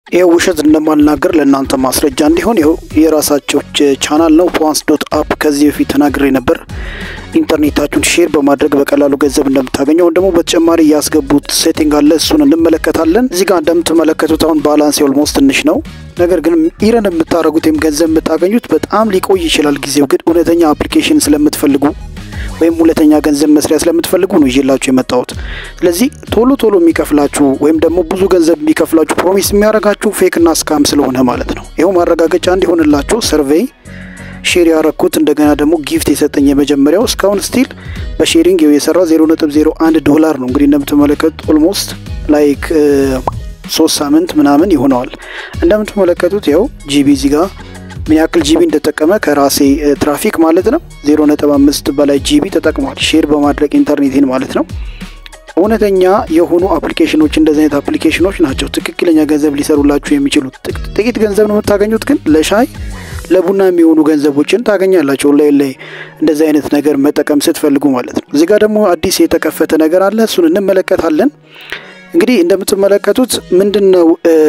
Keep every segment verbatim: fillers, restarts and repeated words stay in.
ይሄ ውሸት እንደማልናገር ለእናንተ ማስረጃ እንዲሆን ይሄው የራሳቸው ቻናል ነው ፖንስ ዶት አፕ ከዚህ በፊት ተናግሬ ነበር። ኢንተርኔታችሁን ሼር በማድረግ በቀላሉ ገንዘብ እንደምታገኙ ደግሞ በተጨማሪ ያስገቡት ሴቲንግ አለ እሱን እንመለከታለን። እዚህ ጋር እንደምትመለከቱት አሁን ባላንስ ኦልሞስት ትንሽ ነው። ነገር ግን ኢረን የምታረጉትም ገንዘብ የምታገኙት በጣም ሊቆይ ይችላል ጊዜው ግን እውነተኛ አፕሊኬሽን ስለምትፈልጉ ወይም ሁለተኛ ገንዘብ መስሪያ ስለምትፈልጉ ነው ይዤላችሁ የመጣሁት። ስለዚህ ቶሎ ቶሎ የሚከፍላችሁ ወይም ደግሞ ብዙ ገንዘብ የሚከፍላችሁ ፕሮሚስ የሚያረጋችሁ ፌክ እና ስካም ስለሆነ ማለት ነው። ይሄው ማረጋገጫ እንዲሆንላችሁ ሰርቬይ ሼር ያረኩት እንደገና ደግሞ ጊፍት የሰጠኝ የመጀመሪያው እስካሁን ስቲል በሼሪንግ የሰራው ዜሮ ነጥብ ዜሮ አንድ ዶላር ነው። እንግዲህ እንደምትመለከቱት ኦልሞስት ላይክ ሶስት ሳምንት ምናምን ይሆነዋል። እንደምትመለከቱት ያው ጂቢ እዚህ ጋር ምን ያክል ጂቢ እንደተጠቀመ ከራሴ ትራፊክ ማለት ነው ዜሮ ነጥብ አምስት በላይ ጂቢ ተጠቅሟል ሼር በማድረግ ኢንተርኔትን ማለት ነው። እውነተኛ የሆኑ አፕሊኬሽኖች እንደዚህ አይነት አፕሊኬሽኖች ናቸው ትክክለኛ ገንዘብ ሊሰሩላችሁ የሚችሉት። ጥቂት ገንዘብ ነው የምታገኙት ግን ለሻይ ለቡና የሚሆኑ ገንዘቦችን ታገኛላችሁ ላይ ላይ እንደዚህ አይነት ነገር መጠቀም ስትፈልጉ ማለት ነው። እዚህ ጋር ደግሞ አዲስ የተከፈተ ነገር አለ እሱን እንመለከታለን። እንግዲህ እንደምትመለከቱት ምንድነው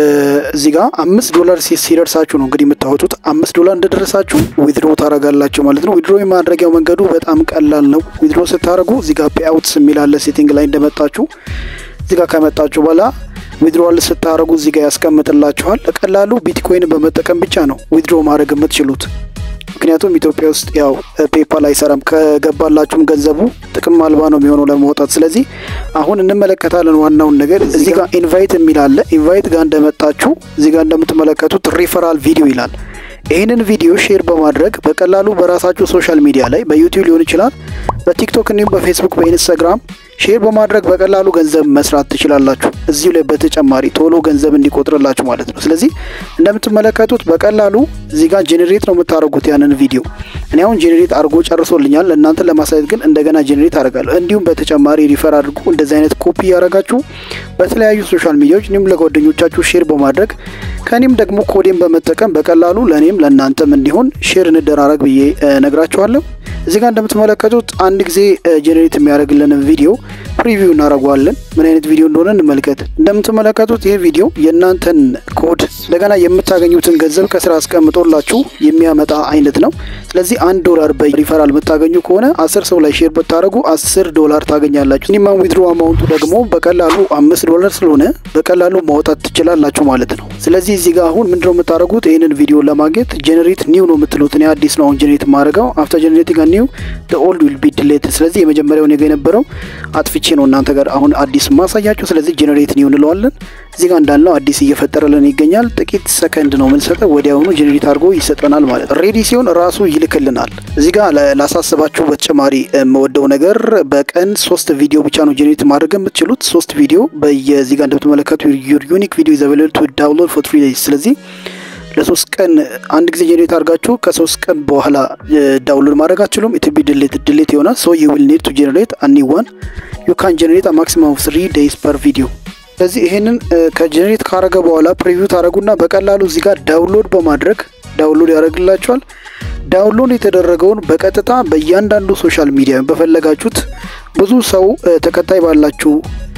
እዚህ ጋር አምስት ዶላር ሲደርሳችሁ ነው እንግዲህ የምታወጡት አምስት ዶላር እንደደረሳችሁ ዊዝድሮ ታረጋላችሁ ማለት ነው። ዊዝድሮ የማድረጊያው መንገዱ በጣም ቀላል ነው። ዊዝድሮ ስታረጉ እዚህ ጋር ፔይ አውትስ የሚላለ ሴቲንግ ላይ እንደመጣችሁ እዚህ ጋር ከመጣችሁ በኋላ ዊዝድሮል ስታረጉ እዚህ ጋር ያስቀምጥላችኋል። በቀላሉ ቢትኮይን በመጠቀም ብቻ ነው ዊዝድሮ ማድረግ የምትችሉት። ምክንያቱም ኢትዮጵያ ውስጥ ያው ፔፓል አይሰራም ከገባላችሁም ገንዘቡ ጥቅም አልባ ነው የሚሆነው ለማውጣት። ስለዚህ አሁን እንመለከታለን ዋናውን ነገር። እዚህ ጋር ኢንቫይት የሚላለ ኢንቫይት ጋር እንደመጣችሁ እዚህ ጋር እንደምትመለከቱት ሪፈራል ቪዲዮ ይላል። ይሄንን ቪዲዮ ሼር በማድረግ በቀላሉ በራሳችሁ ሶሻል ሚዲያ ላይ በዩቲዩብ ሊሆን ይችላል በቲክቶክ እና በፌስቡክ በኢንስታግራም ሼር በማድረግ በቀላሉ ገንዘብ መስራት ትችላላችሁ። እዚሁ ላይ በተጨማሪ ቶሎ ገንዘብ እንዲቆጥርላችሁ ማለት ነው። ስለዚህ እንደምትመለከቱት በቀላሉ እዚህ ጋር ጄነሬት ነው የምታረጉት ያንን ቪዲዮ። እኔ አሁን ጄነሬት አርጎ ጨርሶልኛል ለእናንተ ለማሳየት ግን እንደገና ጄነሬት አረጋለሁ። እንዲሁም በተጨማሪ ሪፈር አድርጉ እንደዚህ አይነት ኮፒ ያረጋችሁ በተለያዩ ሶሻል ሚዲያዎች እኔም ለጓደኞቻችሁ ሼር በማድረግ ከኔም ደግሞ ኮዴን በመጠቀም በቀላሉ ለኔም ለእናንተም እንዲሆን ሼር እንደራረግ ብዬ ነግራችኋለሁ። እዚህ ጋር እንደምትመለከቱት አንድ ጊዜ ጄነሬት የሚያደርግልን ቪዲዮ ፕሪቪው እናረጋዋለን። ምን አይነት ቪዲዮ እንደሆነ እንመልከት። እንደምትመለከቱት ይሄ ቪዲዮ የእናንተን ኮድ ለገና የምታገኙትን ገንዘብ ከስራ አስቀምጦላችሁ የሚያመጣ አይነት ነው። ስለዚህ አንድ ዶላር በሪፈራል የምታገኙ ከሆነ አስር ሰው ላይ ሼር ብታረጉ አስር ዶላር ታገኛላችሁ። ሚኒመም ዊዝድሮ አማውንቱ ደግሞ በቀላሉ አምስት ዶላር ስለሆነ በቀላሉ ማውጣት ትችላላችሁ ማለት ነው። ስለዚህ እዚህ ጋር አሁን ምንድነው የምታረጉት ይሄንን ቪዲዮ ለማግኘት ጄነሬት ኒው ነው የምትሉት። እኔ አዲስ ነው አሁን ጄነሬት ማድረገው አፍተር ጄነሬቲንግ ኒው the old will be deleted። ስለዚህ የመጀመሪያው ነገር የነበረው አጥፍቼ ነው እናንተ ጋር አሁን አዲስ ማሳያችሁ። ስለዚህ ጄነሬት ኒው እንለዋለን። እዚህ ጋር እንዳልነው አዲስ እየፈጠረልን ይገኛል። ጥቂት ሰከንድ ነው የምንሰጠው ወዲያውኑ ጄነሬት አድርጎ ይሰጠናል ማለት ነው። ሬዲ ሲሆን ራሱ ይልክልናል። እዚህ ጋር ላሳስባችሁ በተጨማሪ የምወደው ነገር በቀን ሶስት ቪዲዮ ብቻ ነው ጄነሬት ማድረግ የምትችሉት። ሶስት ቪዲዮ በየዚህ ጋር እንደምትመለከቱ your unique video is available to download for three days። ስለዚህ ለሶስት ቀን አንድ ጊዜ ጄነሬት አድርጋችሁ ከሶስት ቀን በኋላ ዳውንሎድ ማድረግ አትችሉም። it will be deleted delete ይሆናል። so you will need to generate a new one. you can generate a maximum of three days per video። ስለዚህ ይሄንን ከጄነሬት ካረገ በኋላ ፕሪቪው ታረጉና በቀላሉ እዚህ ጋር ዳውንሎድ በማድረግ ዳውንሎድ ያደርግላችኋል። ዳውንሎድ የተደረገውን በቀጥታ በእያንዳንዱ ሶሻል ሚዲያ በፈለጋችሁት ብዙ ሰው ተከታይ ባላችሁ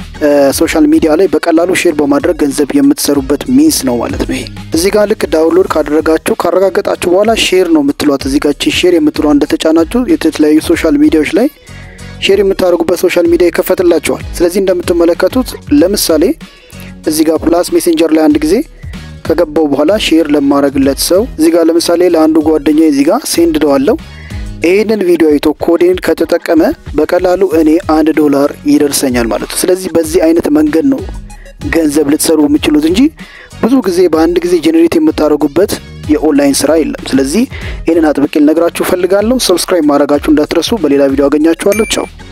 ሶሻል ሚዲያ ላይ በቀላሉ ሼር በማድረግ ገንዘብ የምትሰሩበት ሚንስ ነው ማለት ነው። ይሄ እዚህ ጋር ልክ ዳውንሎድ ካደረጋችሁ ካረጋገጣችሁ በኋላ ሼር ነው የምትሏት። እዚህ ጋር ሼር የምትሏ እንደተጫናችሁ የተለያዩ ሶሻል ሚዲያዎች ላይ ሼር የምታደርጉበት ሶሻል ሚዲያ ይከፈትላችኋል። ስለዚህ እንደምትመለከቱት ለምሳሌ እዚህ ጋር ፕላስ ሜሴንጀር ላይ አንድ ጊዜ ከገባው በኋላ ሼር ለማድረግለት ሰው እዚህ ጋር ለምሳሌ ለአንዱ ጓደኛዬ እዚህ ጋር ሴንድ ደዋለው ይሄንን ቪዲዮ አይቶ ኮዴን ከተጠቀመ በቀላሉ እኔ አንድ ዶላር ይደርሰኛል ማለት ነው። ስለዚህ በዚህ አይነት መንገድ ነው ገንዘብ ልትሰሩ የምትችሉት እንጂ ብዙ ጊዜ በአንድ ጊዜ ጄነሬት የምታደርጉበት የኦንላይን ስራ የለም። ስለዚህ ይሄንን አጥብቄ ልነግራችሁ ፈልጋለሁ። ሰብስክራይብ ማድረጋችሁ እንዳትረሱ። በሌላ ቪዲዮ አገኛችኋለሁ። ቻው።